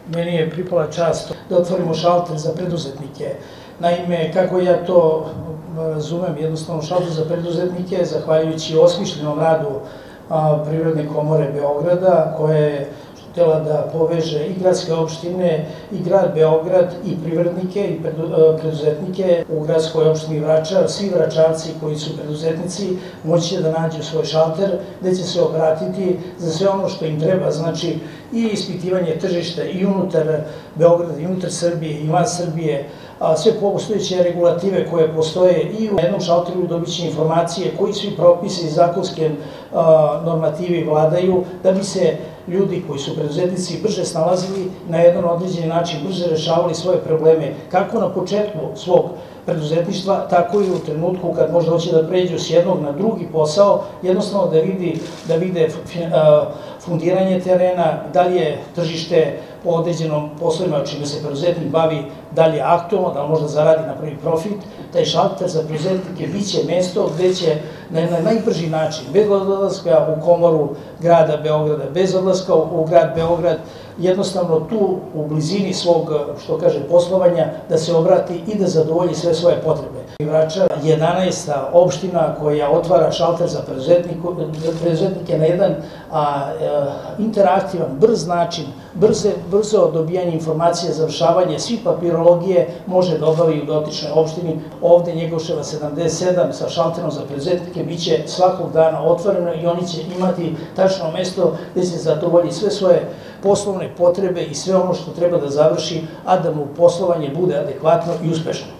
Meni je pripala čast da otvorimo šalter za preduzetnike. Naime, kako ja to razumem, jednostavno šalter za preduzetnike, zahvaljujući osmišljenom radu Privredne komore Beograda, koja je htela da poveže i gradske opštine, i grad Beograd, i privrednike, i preduzetnike u gradskoj opštini Vračar. Svi vračarci koji su preduzetnici moći će da nađu svoj šalter, gde će se obratiti za sve ono što im treba, znači i ispitivanje tržišta i unutar Beograda, i unutar Srbije, i van Srbije, sve postojeće regulative koje postoje i u jednom šalteru dobit će informacije koji svi propisi i zakonske normativi vladaju, da bi se ljudi koji su preduzetnici brže snalazili na jedan određeni način, brže rešavali svoje probleme, kako na početku svog preduzetništva, tako i u trenutku kad možda hoće da pređu s jednog na drugi posao, jednostavno da vide fundiranje terena, da li je tržište po određenom poslovima čime se preduzetnik bavi, da li je aktualno, da li možda zaradi na prvi profit. Taj šalter za preduzetnike biće mesto gde će na najbrži način, bez odlaska u komoru grada Beograda, bez odlaska u grad Beograd, jednostavno tu u blizini svog, što kaže, poslovanja, da se obrati i da zadovolji sve svoje potrebe. Vračar je 11. opština koja otvara šalter za preduzetnike na jedan interaktivan, brz način, brzo dobijanje informacije, završavanje svih papirologije može da obavi u dotičnoj opštini. Ovde Njegoševa 77 sa šalterom za preduzetnike biće svakog dana otvoreno i oni će imati tačno mesto gde će zadovolji sve svoje poslovne potrebe i sve ono što treba da završi, a da mu poslovanje bude adekvatno i uspešno.